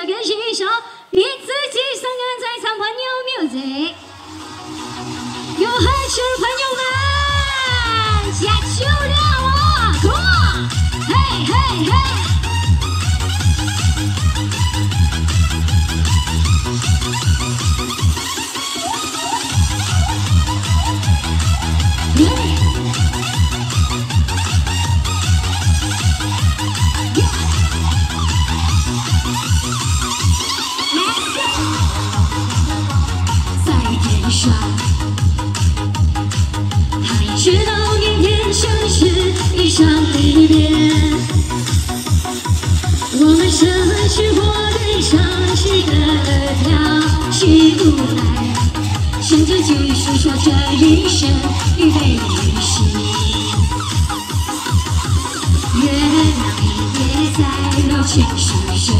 跟欣赏，你自己送给在场朋友 music， 有合适的朋友们加油了啊 ，Come on， 嘿嘿嘿。 还知道明天城市一场离别，我们生是活对唱起的跳起舞来，甚至继续说这一生预备旅行。月亮也在柔情似水，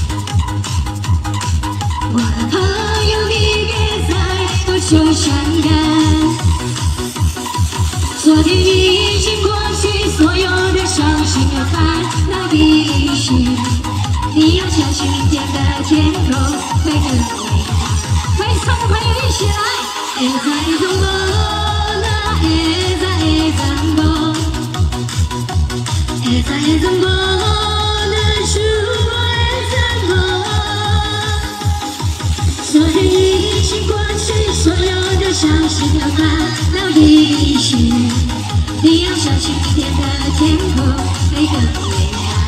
我的朋友你别再多愁善感。 昨天已经过去，所有的伤心和烦恼已逝。你要相信明天的天空会更伟大。会唱的朋友一起来！会在中国，那会在中国，会在中国，那是我的中国。昨天已经过去，所有的伤心和烦恼已逝。 你要相信明天的天空会更蔚蓝。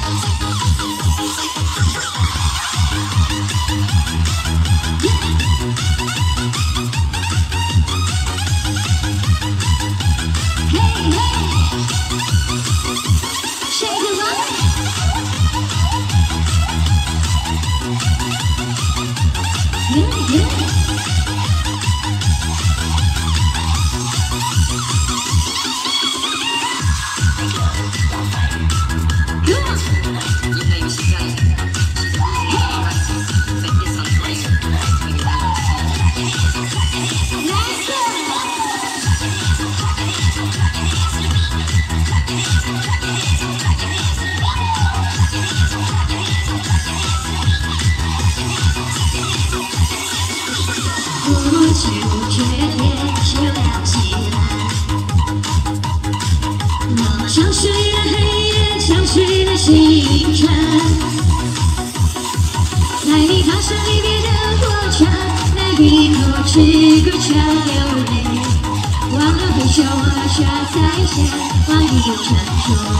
嘿嘿，谁的王？耶耶。 不知不觉天就亮起来，我像睡了黑夜，像睡了星辰。在你踏上离别的火车，那一口吃个全流泪，忘了挥手，忘了说再见，忘记有承诺。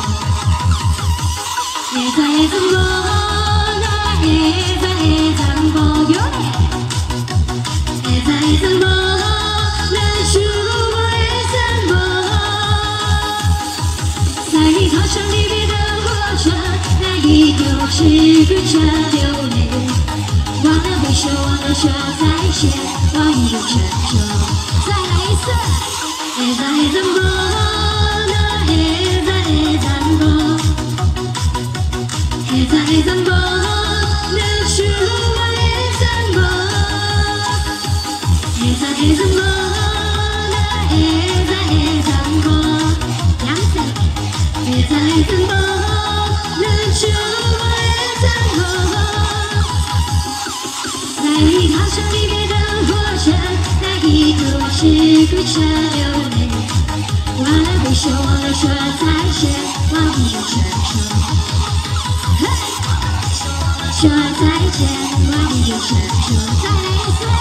也在中国，那也在中国，有你。 在怎么能是我的怎么？在你踏上离别的火车，那一口吃不着流泪，忘了挥手，忘了说再见，忘记承诺。再来一次，也在怎么？那也在怎么？也在怎么能是我的怎么？ 在怎么？那也在怎么？杨子，也在怎么？那是我的怎么？在你踏上离别的火车，那一刻我只顾着流泪，忘了挥手，忘了说再见，忘记有承诺。说再见，忘记有承诺。再来一次。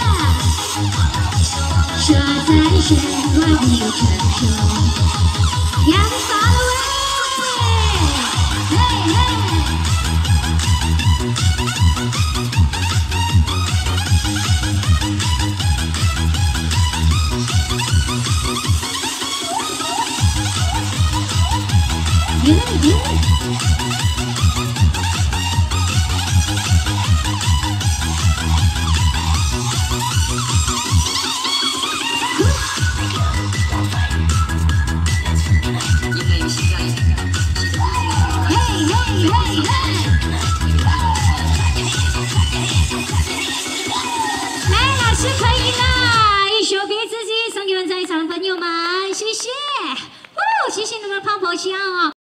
说再见，忘记有承诺。杨法了喂，嘿嘿。耶耶。是可以啦，一首给自己，送给我们在场的朋友们，谢谢，谢谢你们泡泡笑啊。